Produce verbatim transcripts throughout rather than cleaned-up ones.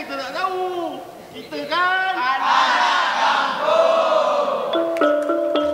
kita tak tahu. Kita kan anak kampung.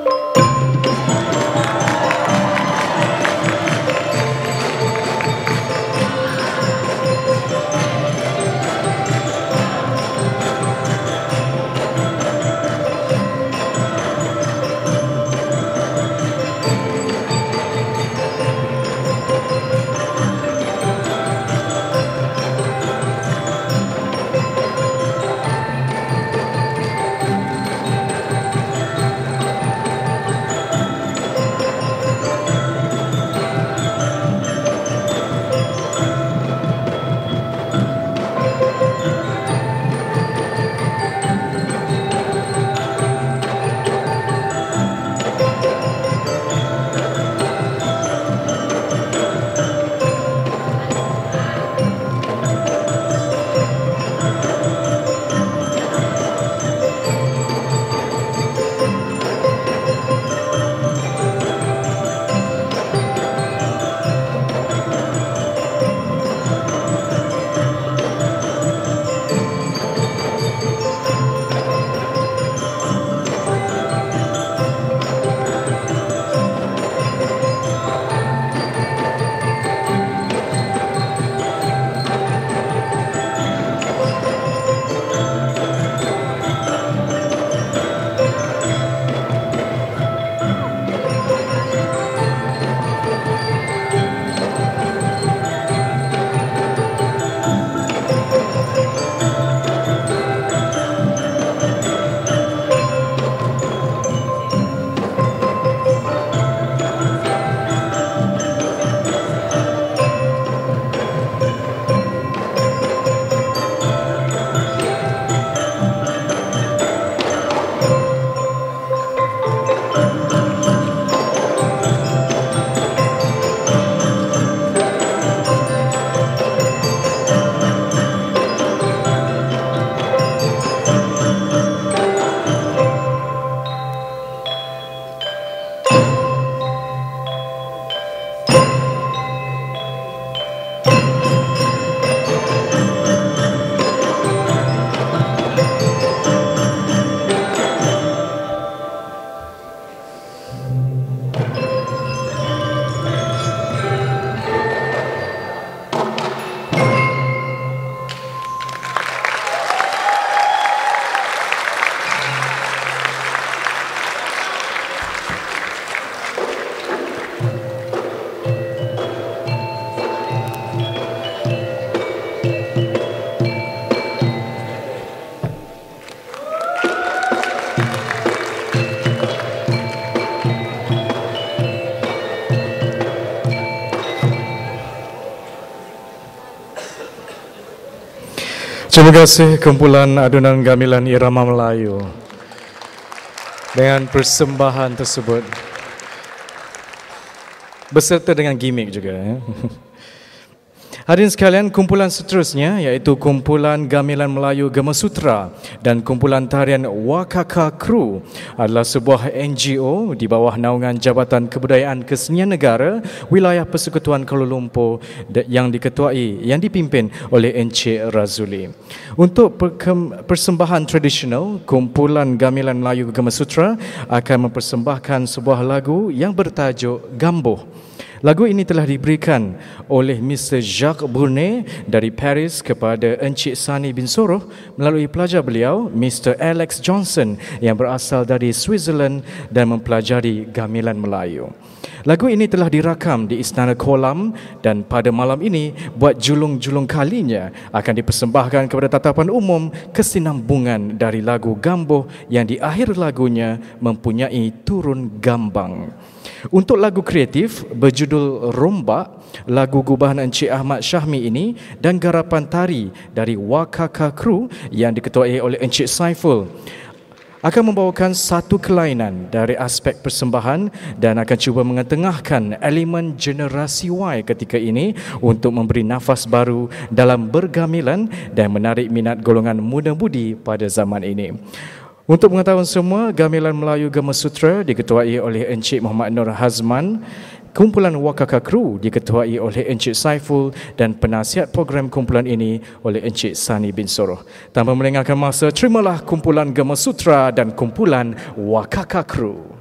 Terima kasih kumpulan adunan gamelan irama Melayu dengan persembahan tersebut beserta dengan gimmick juga ya. Hadirin sekalian, kumpulan seterusnya iaitu kumpulan gamelan Melayu Gamasutra dan kumpulan tarian Wakaka Crew adalah sebuah N G O di bawah naungan Jabatan Kebudayaan Kesenian Negara Wilayah Persekutuan Kuala Lumpur yang diketuai yang dipimpin oleh Encik Razuli. Untuk persembahan tradisional, kumpulan gamelan Melayu Gamasutra akan mempersembahkan sebuah lagu yang bertajuk Gamboh. Lagu ini telah diberikan oleh Mister Jacques Brunet dari Paris kepada Encik Sani bin Soroh melalui pelajar beliau, Mister Alex Johnson yang berasal dari Switzerland dan mempelajari gamelan Melayu. Lagu ini telah dirakam di Istana Kolam dan pada malam ini buat julung-julung kalinya akan dipersembahkan kepada tatapan umum kesinambungan dari lagu Gamboh yang di akhir lagunya mempunyai turun gambang. Untuk lagu kreatif berjudul Rombak, lagu gubahan Encik Ahmad Syahmi ini dan garapan tari dari Wakaka Crew yang diketuai oleh Encik Saiful akan membawakan satu kelainan dari aspek persembahan dan akan cuba mengetengahkan elemen generasi Y ketika ini untuk memberi nafas baru dalam bergamelan dan menarik minat golongan muda-mudi pada zaman ini. Untuk mengetahui semua, gamelan Melayu Gamasutra diketuai oleh Encik Muhammad Nur Hazman Kumpulan Wakaka Crew diketuai oleh Encik Saiful dan penasihat program kumpulan ini oleh Encik Sani bin Soroh. Tanpa melengahkan masa, terimalah kumpulan Gema Sutra dan kumpulan Wakaka Crew.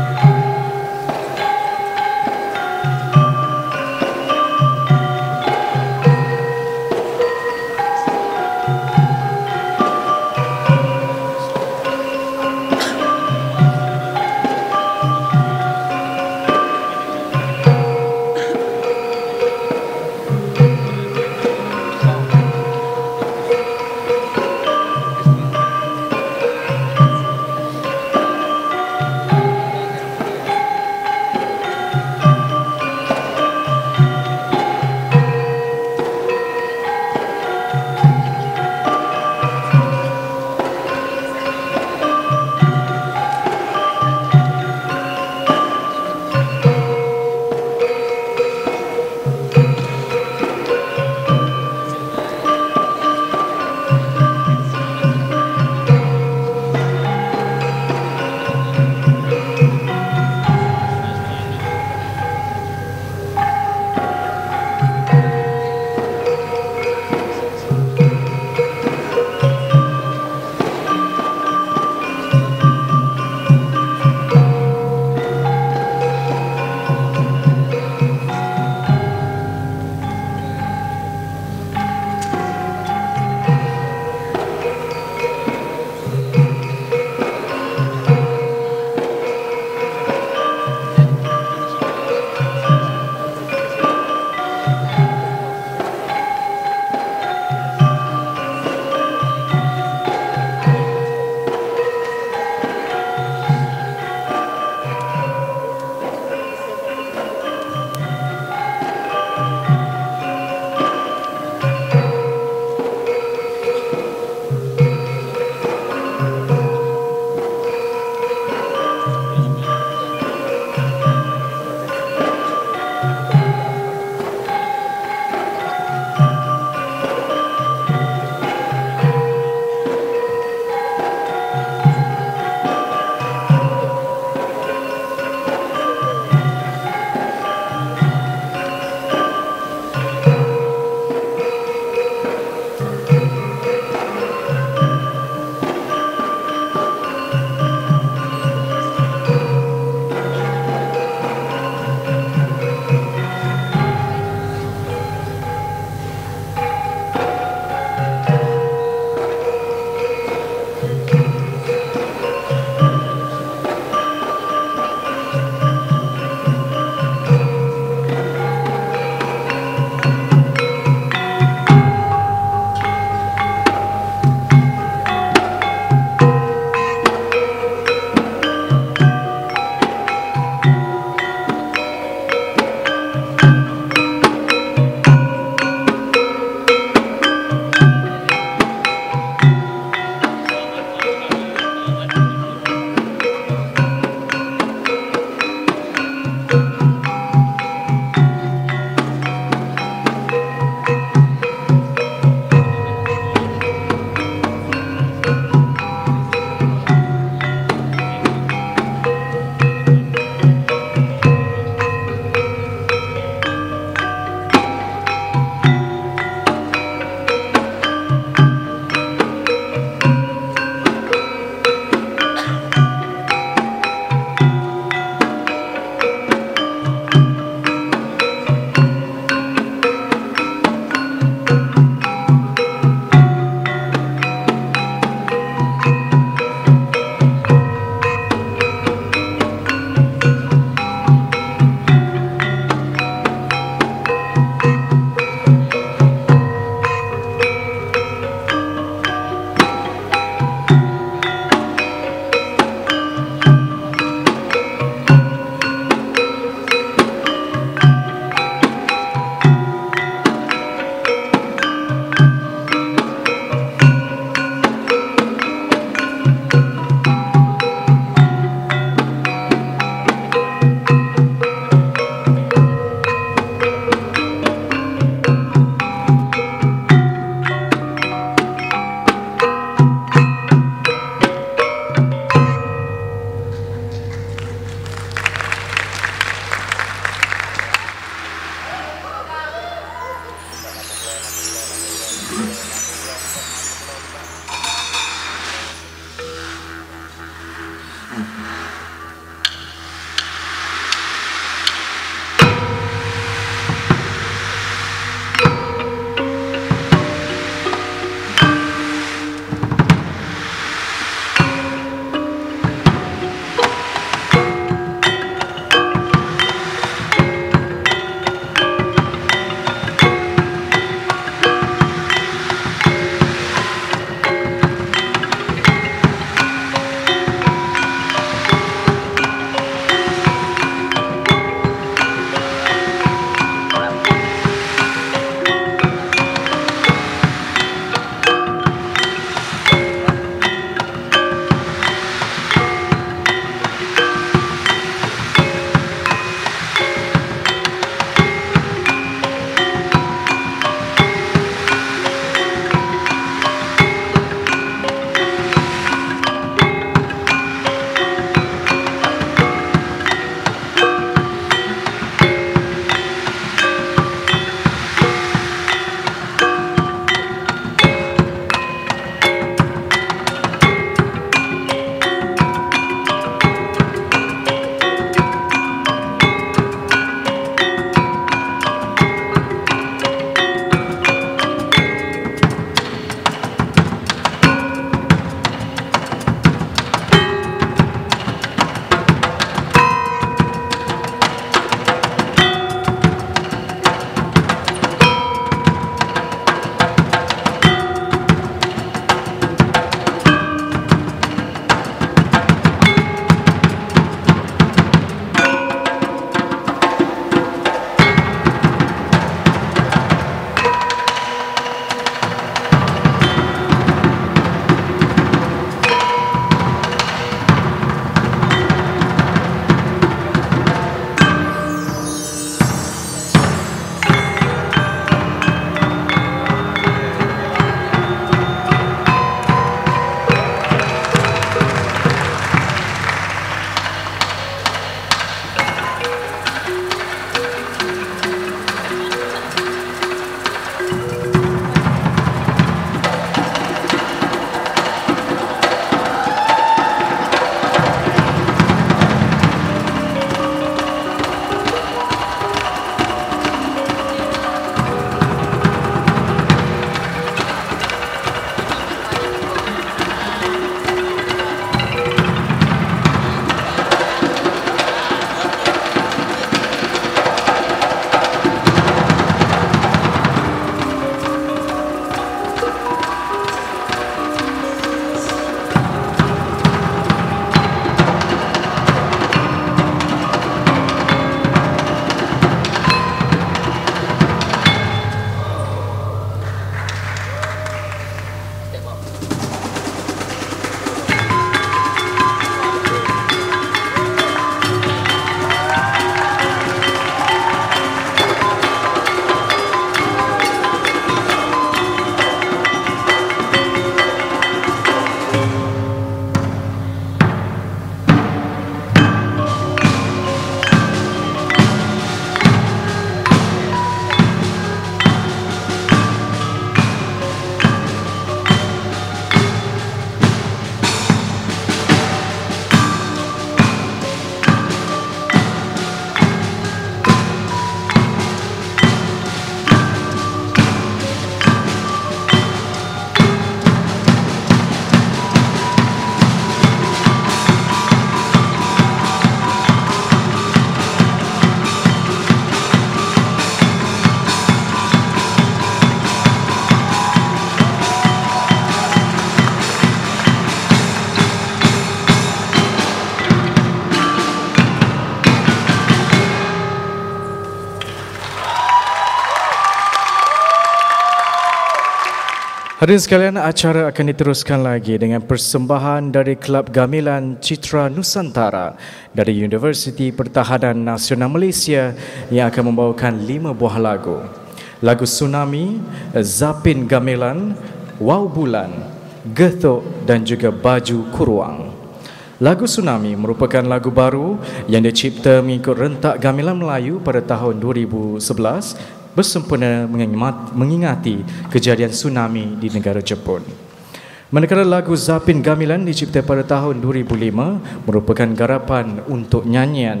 Hadirin sekalian, acara akan diteruskan lagi dengan persembahan dari Kelab Gamelan Citra Nusantara dari Universiti Pertahanan Nasional Malaysia yang akan membawakan lima buah lagu. Lagu Tsunami, Zapin Gamelan, Wow Bulan, Gethuk dan juga Baju Kuruang. Lagu Tsunami merupakan lagu baru yang dicipta mengikut rentak gamelan Melayu pada tahun dua ribu sebelas bersempena mengingati kejadian tsunami di negara Jepun. Manakala lagu Zapin Gamelan dicipta pada tahun dua ribu lima merupakan garapan untuk nyanyian.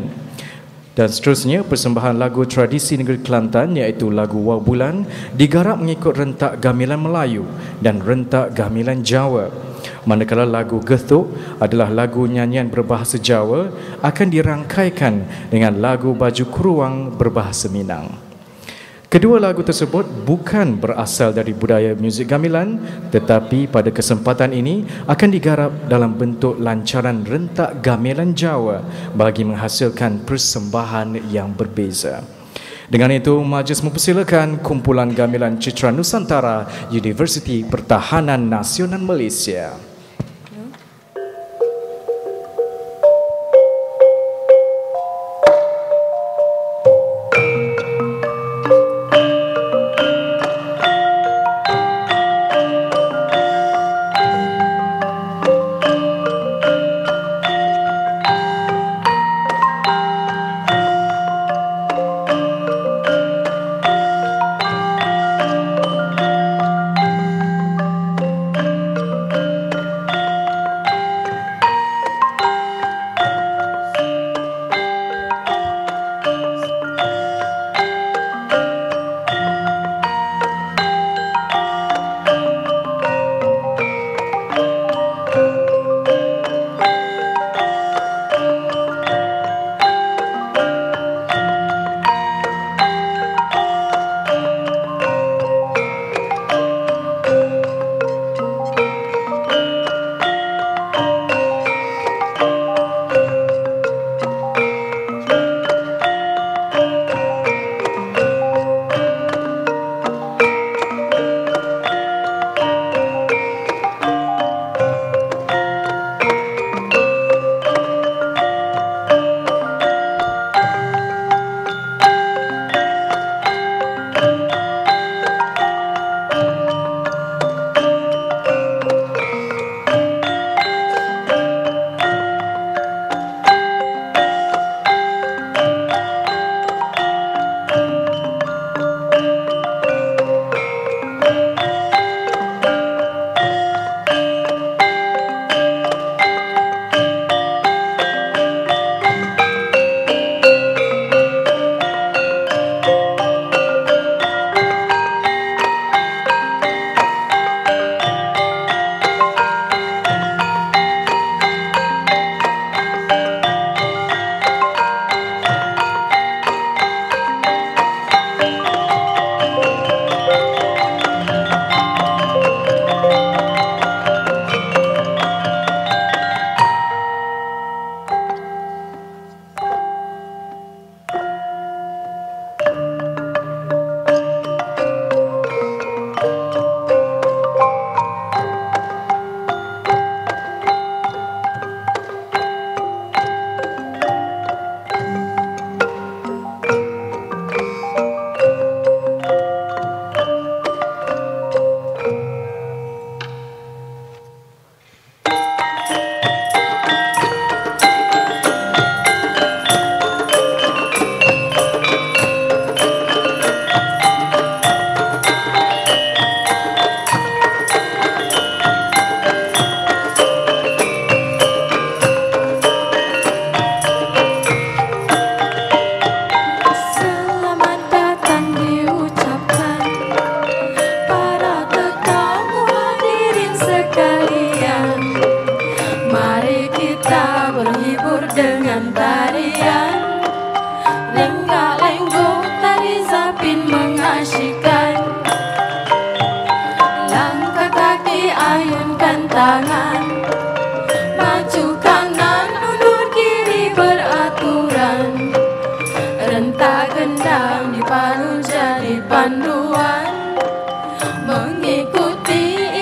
Dan seterusnya, persembahan lagu tradisi negeri Kelantan iaitu lagu Wow Bulan digarap mengikut rentak gamelan Melayu dan rentak gamelan Jawa. Manakala lagu Gethuk adalah lagu nyanyian berbahasa Jawa akan dirangkaikan dengan lagu Baju Kuruang berbahasa Minang. Kedua lagu tersebut bukan berasal dari budaya muzik gamelan, tetapi pada kesempatan ini akan digarap dalam bentuk lancaran rentak gamelan Jawa bagi menghasilkan persembahan yang berbeza. Dengan itu, majlis mempersilakan kumpulan gamelan Citra Nusantara Universiti Pertahanan Nasional Malaysia. Panduan mengikuti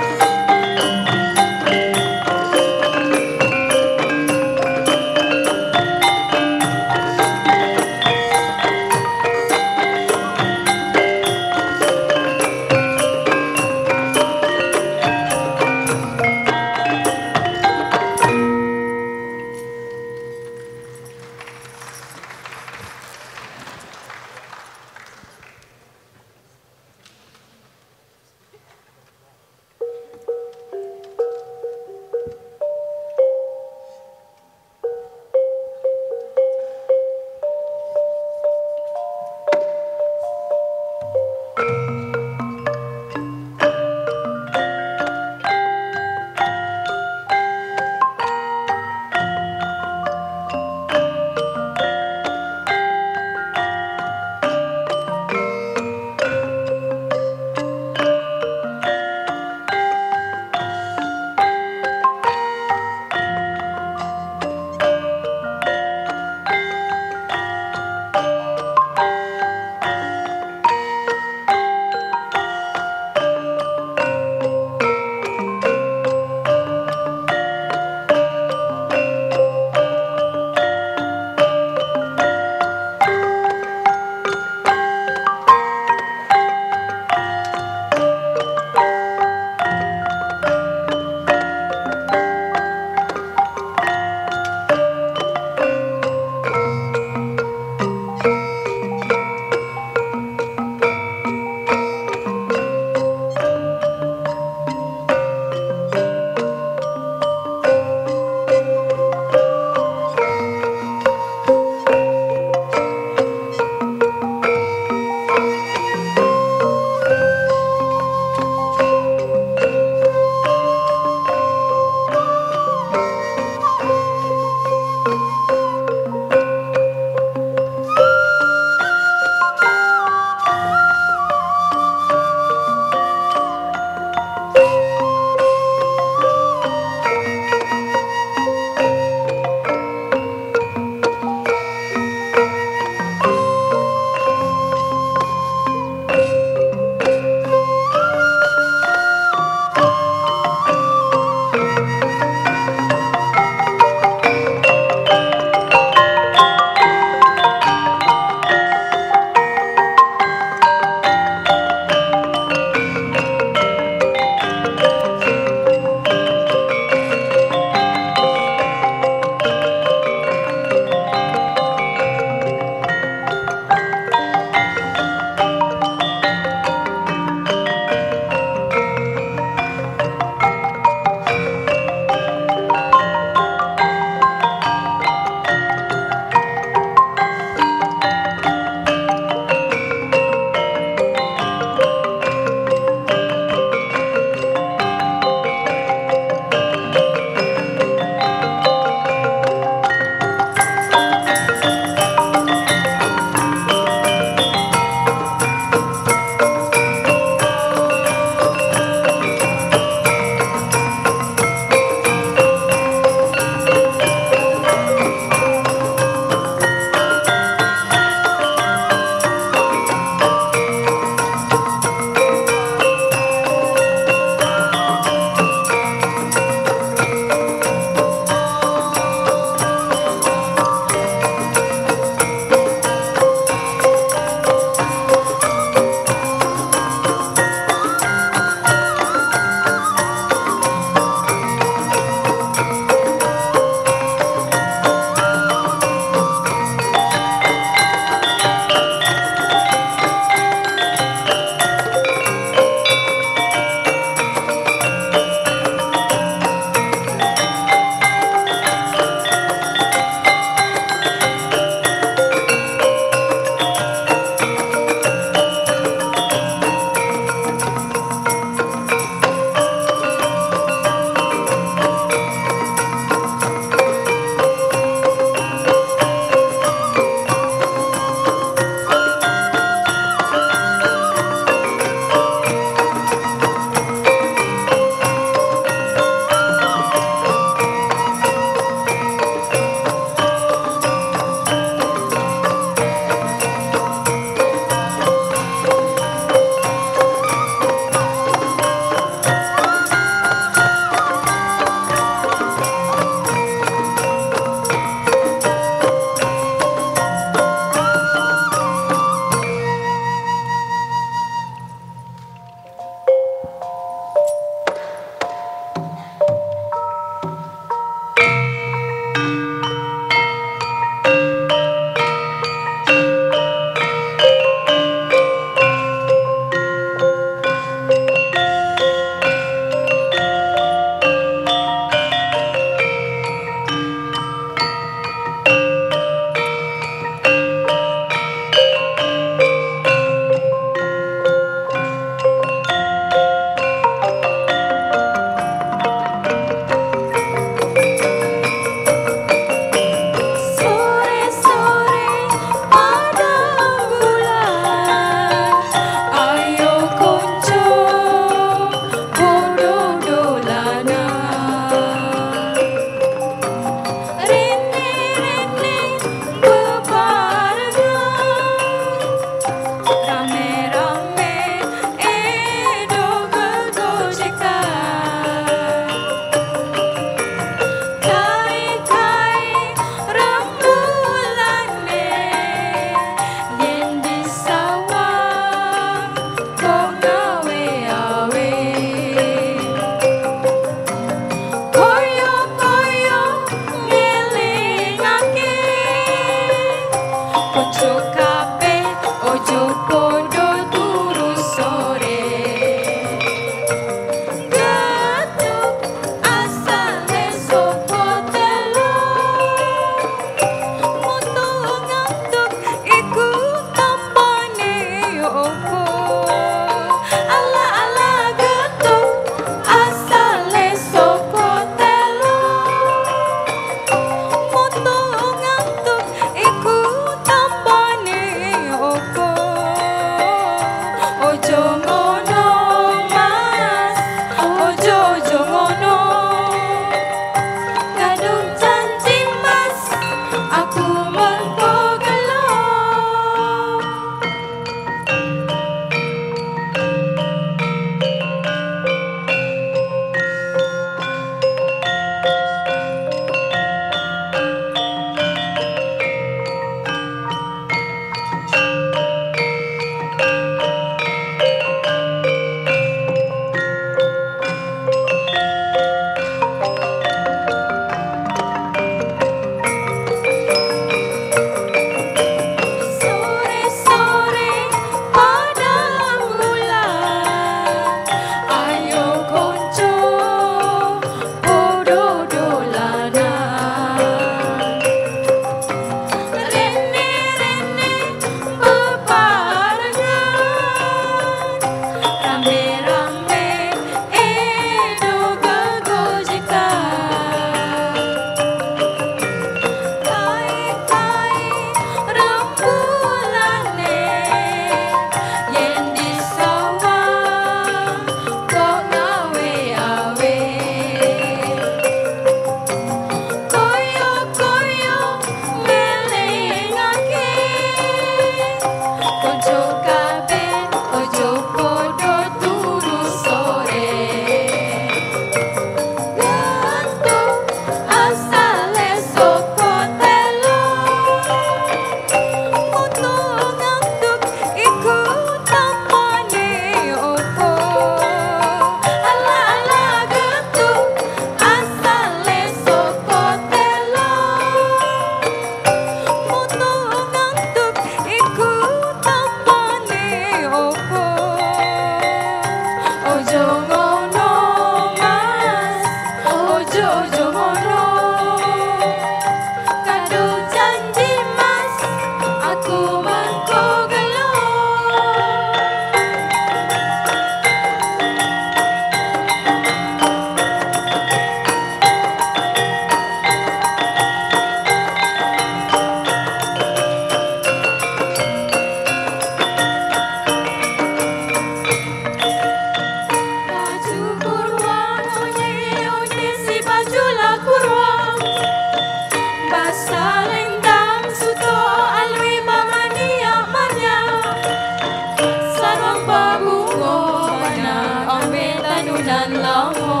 nan lomo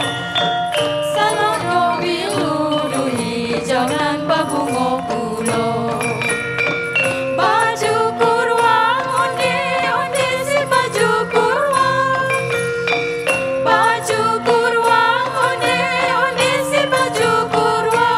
Saloro biru du hijau nan berbunga pulau Baju kurwa undi undi si baju kurwa Baju kurwa undi undi si baju kurwa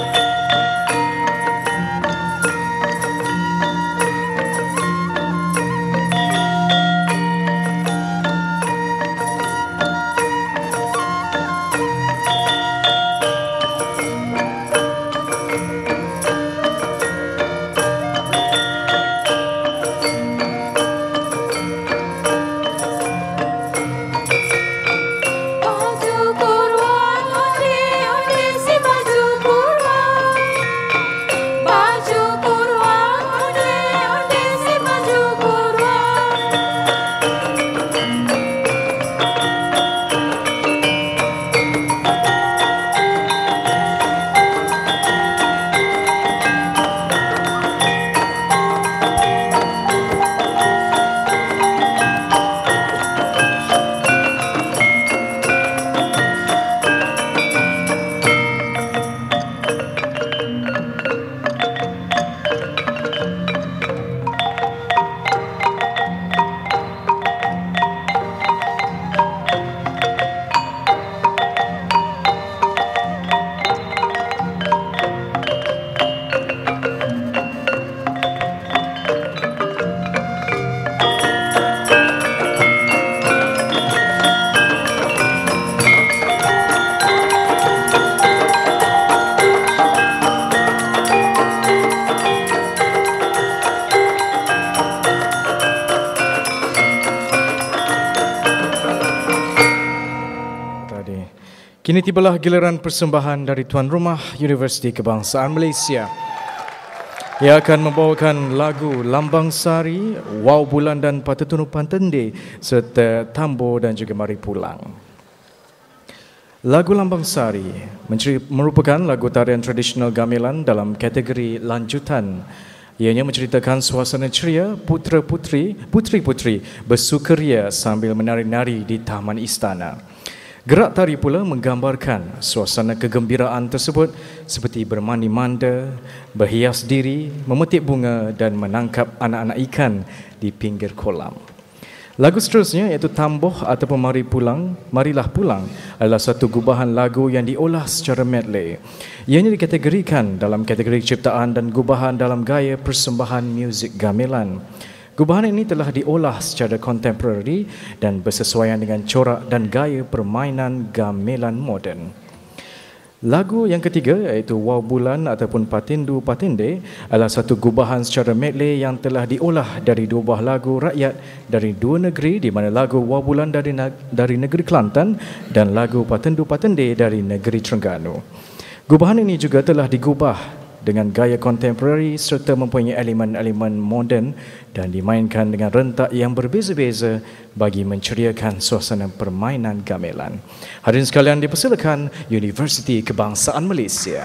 Baju kurwa undi undi si baju kurwa Baju kurwa undi undi si baju kurwa Tadi. Kini tibalah giliran persembahan dari tuan rumah Universiti Kebangsaan Malaysia. Ia akan membawakan lagu Lambang Sari, Wow Bulan dan Patetunu Pantende serta Tambo dan juga Mari Pulang. Lagu Lambang Sari merupakan lagu tarian tradisional gamelan dalam kategori lanjutan. Ianya menceritakan suasana ceria putera-puteri, puteri-puteri bersukaria sambil menari-nari di taman istana. Gerak tari pula menggambarkan suasana kegembiraan tersebut seperti bermandi manda, berhias diri, memetik bunga dan menangkap anak-anak ikan di pinggir kolam. Lagu seterusnya iaitu Tamboh ataupun Mari Pulang, Marilah Pulang adalah satu gubahan lagu yang diolah secara medley. Ianya dikategorikan dalam kategori ciptaan dan gubahan dalam gaya persembahan muzik gamelan. Gubahan ini telah diolah secara kontemporari dan bersesuaian dengan corak dan gaya permainan gamelan moden. Lagu yang ketiga iaitu Wow Bulan ataupun Patindu Patinde adalah satu gubahan secara medley yang telah diolah dari dua buah lagu rakyat dari dua negeri di mana lagu Wow Bulan dari dari negeri Kelantan dan lagu Patindu Patinde dari negeri Terengganu. Gubahan ini juga telah digubah dengan gaya kontemporari serta mempunyai elemen-elemen moden dan dimainkan dengan rentak yang berbeza-beza bagi menceriakan suasana permainan gamelan. Hadirin sekalian dipersilakan Universiti Kebangsaan Malaysia.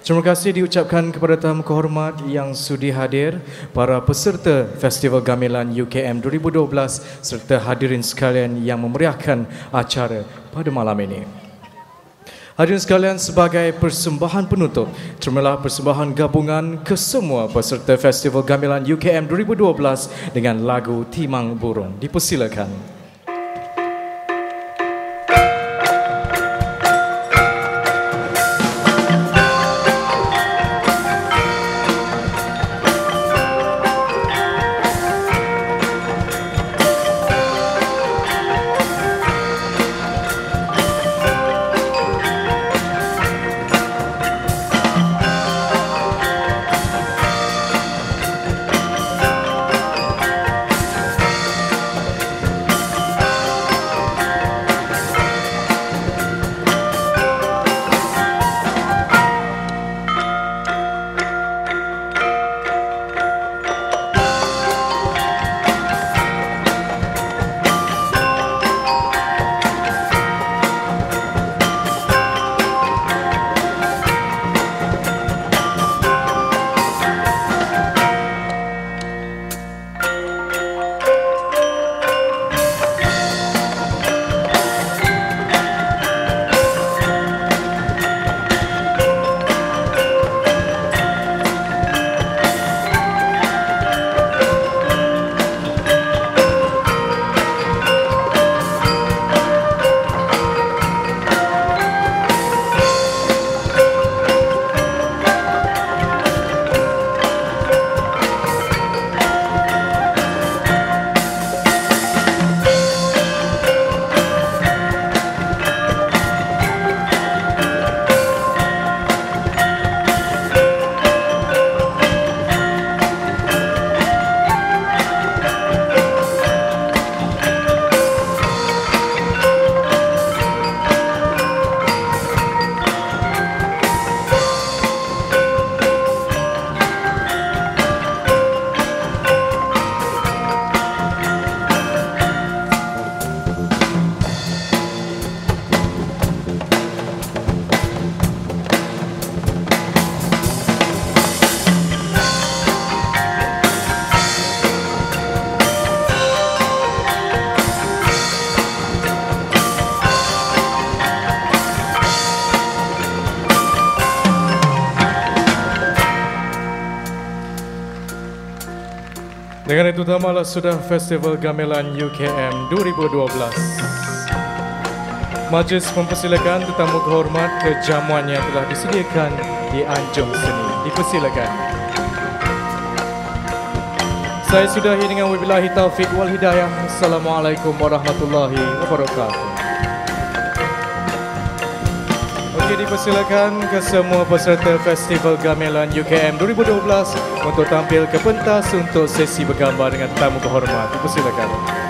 Terima kasih diucapkan kepada tamu kehormat yang sudi hadir, para peserta Festival Gamelan U K M dua ribu dua belas serta hadirin sekalian yang memeriahkan acara pada malam ini. Hadirin sekalian, sebagai persembahan penutup, terimalah persembahan gabungan kesemua peserta Festival Gamelan U K M dua ribu dua belas dengan lagu Timang Burung. Dipersilakan. Dengan itu tamalah sudah Festival Gamelan U K M dua ribu dua belas. Majlis mempersilakan tetamu kehormat ke jamuan yang telah disediakan di anjung seni. Dipersilakan. Saya sudahi dengan wabillahi taufik wal hidayah. Assalamualaikum warahmatullahi wabarakatuh. Okey, dipersilakan ke semua peserta Festival Gamelan U K M dua ribu dua belas untuk tampil ke pentas untuk sesi bergambar dengan tetamu kehormat. Dipersilakan.